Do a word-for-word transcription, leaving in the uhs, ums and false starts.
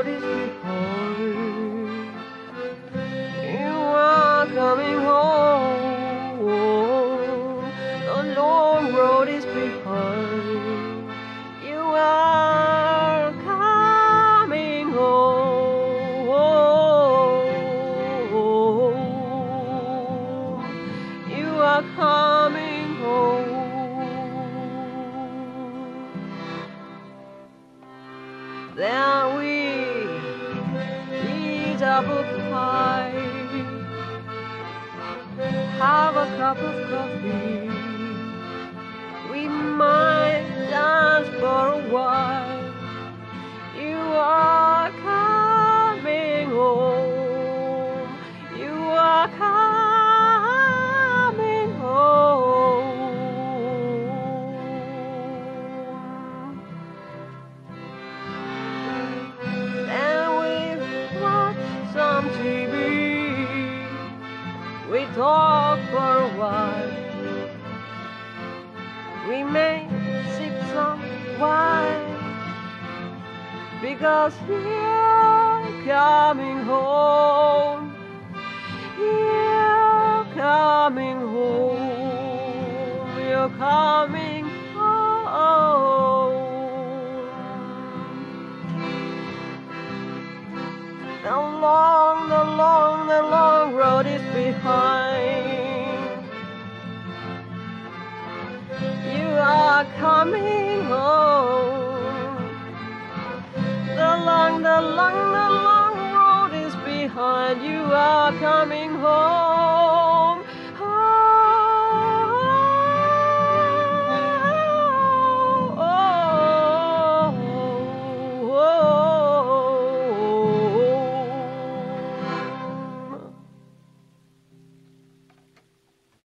road is behind. You are coming home. The long road is behind. You are coming home. You are coming home. Then we eat apple pie, have a cup of coffee. We might dance for a while. You are coming home. You are coming home. Then we watch some T V. We talk for a while. We may sip some wine, because you're coming home. You're coming home. You're coming home. The long, the long, the long road is behind. You are coming home. The long, the long, the long road is behind. You are coming